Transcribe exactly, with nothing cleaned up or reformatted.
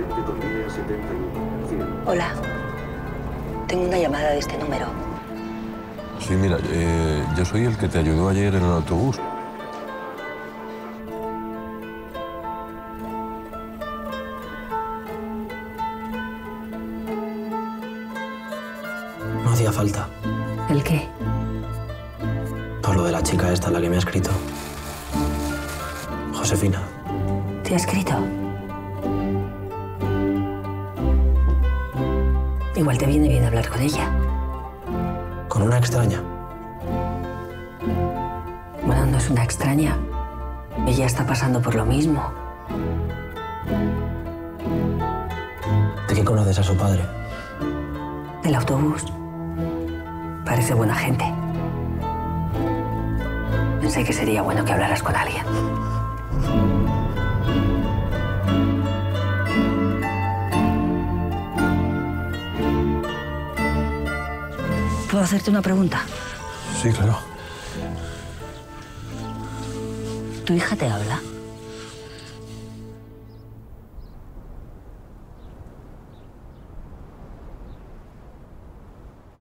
Hola. Tengo una llamada de este número. Sí, mira, eh, yo soy el que te ayudó ayer en el autobús. No hacía falta. ¿El qué? Por lo de la chica esta, la que me ha escrito. Josefina. ¿Te ha escrito? Igual te viene bien hablar con ella. Con una extraña. Bueno, no es una extraña. Ella está pasando por lo mismo. ¿De qué conoces a su padre? Del autobús. Parece buena gente. Pensé que sería bueno que hablaras con alguien. ¿Puedo hacerte una pregunta? Sí, claro. ¿Tu hija te habla?